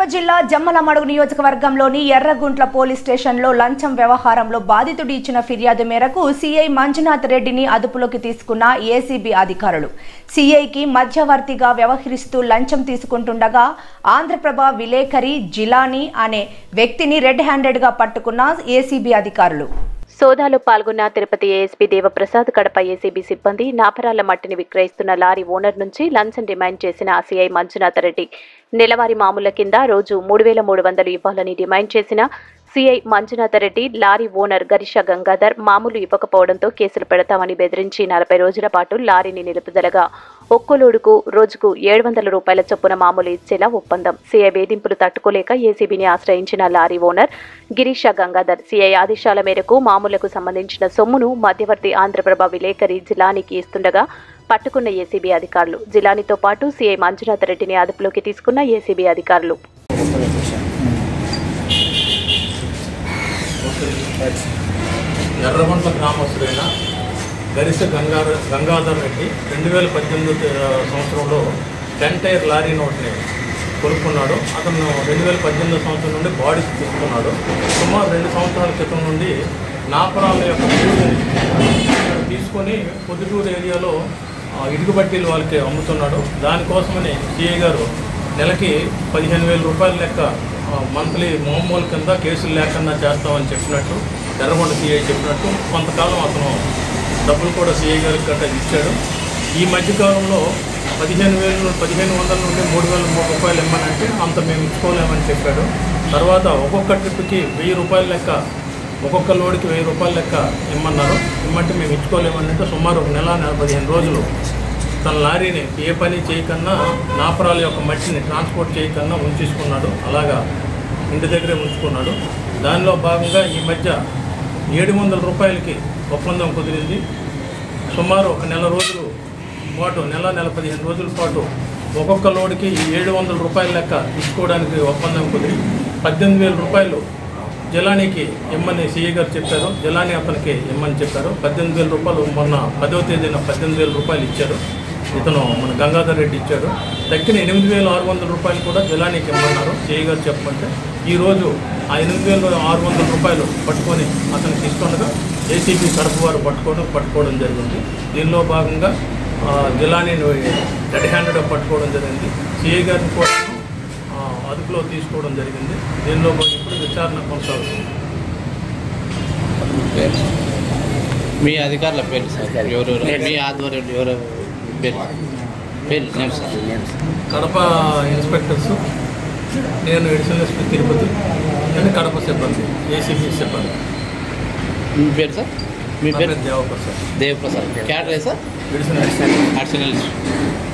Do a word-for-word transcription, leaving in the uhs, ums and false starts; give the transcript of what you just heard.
జిల్లా జమ్మలమడుగు నియోజకవర్గంలోని ఎర్రగుంట్ల పోలీస్ స్టేషన్లో లంచం వ్యవహారంలో బాధితుడు ఇచ్చిన ఫిర్యాదు మేరకు సీఐ మంజునాథ్ రెడ్డిని అదుపులోకి తీసుకున్న ఏసీబీ అధికారులు. సీఐకి మధ్యవర్తిగా వ్యవహరిస్తూ లంచం తీసుకుంటుండగా ఆంధ్రప్రభ విలేకరి జిలానీ అనే వ్యక్తిని రెడ్ హ్యాండెడ్ గా పట్టుకున్న ఏసీబీ అధికారులు. సోదాలో పాల్గొన్న తిరుపతి ఏఎస్పీ దేవప్రసాద్, కడప ఏసీబీ సిబ్బంది నాపరాల మట్టిని విక్రయిస్తున్న లారీ ఓనర్ నుంచి లంచం డిమాండ్ చేసిన సీఐ మంజునాథ్ రెడ్డి నెలవారీ మామూళ్ల కింద రోజు మూడు వేల మూడు వందలు ఇవ్వాలని డిమాండ్ చేసిన CI Manjunath Reddy lorry owner Girisha Gangadhar మామూలు ఇవ్వకపోవడంతో కేసులు పెడతామని బెదిరించి నలభై రోజుల పాటు లారీని నిలుపుదలగా ఒక్కోలోడుకు రోజుకు ఏడు వందల రూపాయల చొప్పున మామూలు ఇచ్చేలా ఒప్పందం. సీఐ వేధింపులు తట్టుకోలేక ఏసీబీని ఆశ్రయించిన lorry owner Girisha Gangadhar CI ఆదేశాల మేరకు మామూలకు సంబంధించిన సొమ్మును మధ్యవర్తి ఆంధ్రప్రభ విలేకరి జిలానీకి ఇస్తుండగా పట్టుకున్న ఏసీబీ అధికారులు. జిలానీతో పాటు సీఐ మంజునాథ్ రెడ్డిని అదుపులోకి తీసుకున్న ఏసీబీ అధికారులు. ఎర్రగుంట్ల గ్రామస్తుడైన గరిస గంగా గంగాధర్ రెడ్డి రెండు వేల పద్దెనిమిది సంవత్సరంలో టెన్ టైర్ లారీ నోట్ని కొనుక్కున్నాడు. అతను రెండు వేల పద్దెనిమిది సంవత్సరం నుండి బాడీకి తీసుకున్నాడు. సుమారు రెండు సంవత్సరాల క్రితం నుండి నాపరాల యొక్క తీసుకొని పొద్దుటూరు ఏరియాలో ఇటుక బట్టీలు వాళ్ళకి అమ్ముతున్నాడు. దానికోసమని సిఐ గారు నెలకి పదిహేను వేల రూపాయల లెక్క మంత్లీ మామూలు కింద కేసులు లేకుండా చేస్తామని చెప్పినట్టు ఎర్రగొండ సిఐ చెప్పినట్టు కొంతకాలం అతను డబ్బులు కూడా సిఐ గారికి గట్రా ఇచ్చాడు. ఈ మధ్యకాలంలో పదిహేను వేలు పదిహేను వందల నుండి మూడు వేల మూడు రూపాయలు ఇమ్మనంటే అంత మేము ఇచ్చుకోలేమని చెప్పాడు. తర్వాత ఒక్కొక్క ట్రిప్కి వెయ్యి రూపాయల లెక్క ఒక్కొక్క లోడ్కి వెయ్యి రూపాయల లెక్క ఇమ్మన్నారు. ఇమ్మంటే మేము ఇచ్చుకోలేమనంటే సుమారు ఒక నెల నెల పదిహేను రోజులు తన లారీని ఏ పని చేయకన్నా నాపరాల యొక్క మట్టిని ట్రాన్స్పోర్ట్ చేయకన్నా ఉంచేసుకున్నాడు. అలాగా ఇంటి దగ్గరే ఉంచుకున్నాడు. దానిలో భాగంగా ఈ మధ్య ఏడు వందల రూపాయలకి ఒప్పందం కుదిరింది. సుమారు ఒక నెల రోజులు పాటు నెల నెల పదిహేను రోజుల పాటు ఒక్కొక్క లోడ్కి ఏడు వందల రూపాయల లెక్క ఇచ్చుకోవడానికి ఒప్పందం కుదిరి పద్దెనిమిది వేల రూపాయలు జిలానీకి ఇమ్మని సీఏ గారు చెప్పారు. జిలానీ అతనికి ఇమ్మని చెప్పారు. పద్దెనిమిది వేల రూపాయలు మొన్న పదవ తేదీన పద్దెనిమిది వేల రూపాయలు ఇచ్చారు. ఇతను మన గంగాధర్ రెడ్డి ఇచ్చాడు. తక్కిన ఎనిమిది వేల ఆరు వందల రూపాయలు కూడా జిలానీకి ఇమ్మన్నారు సీఏ గారు చెప్పమంటే ఈరోజు ఆ ఎనిమిది వేల ఆరు వందల రూపాయలు పట్టుకొని అతనికి ఇస్తుండగా ఏసీబీ కడప వారు పట్టుకోవడం పట్టుకోవడం జరిగింది. దీనిలో భాగంగా జిలానీని రెడ్ హ్యాండెడ్ పట్టుకోవడం జరిగింది. సీఏ గారిని కూడా అదుపులో తీసుకోవడం జరిగింది. దీనిలో ఇప్పుడు విచారణ కొనసాగుతుంది. మీ అధికారుల పేరు సార్ ఎవరు మీ ఆధ్వర్యంలో ఎవరు పేరు పేరు నేమ్స్ కడప ఇన్స్పెక్టర్స్, నేను ఎడిషనల్ ఎస్పీ తిరుపతి, నేను కడప సిబ్బంది ఏసీబీ సిబ్బంది. మీ పేరు సార్? మీ పేరు దేవప్రసాద్. దేవప్రసాద్ క్యాడరే సార్? Additional additional